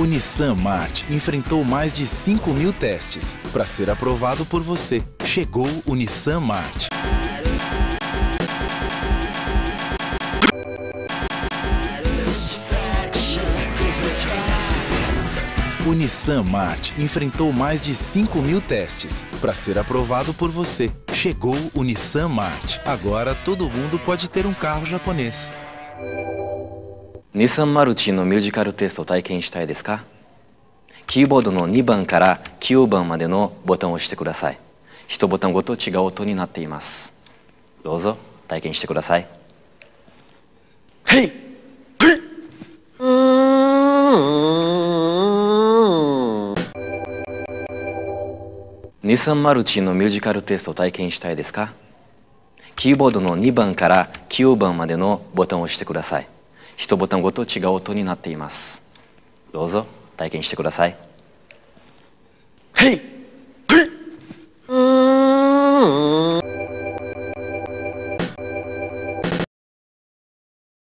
O Nissan March enfrentou mais de 5.000 testes para ser aprovado por você. Chegou o Nissan March. O Nissan March enfrentou mais de 5.000 testes para ser aprovado por você. Chegou o Nissan March. Agora todo mundo pode ter um carro japonês. 日産マルチのミュージカルテストを体験したいですか？キーボードの2番から9番までのボタンを押してください。1ボタンごと違う音になっています。どうぞ体験してください。へい！日産マルチのミュージカルテストを体験したいですか？キーボードの2番から9番までのボタンを押してください。1ボタンごと違う音になっています。どうぞ体験してください。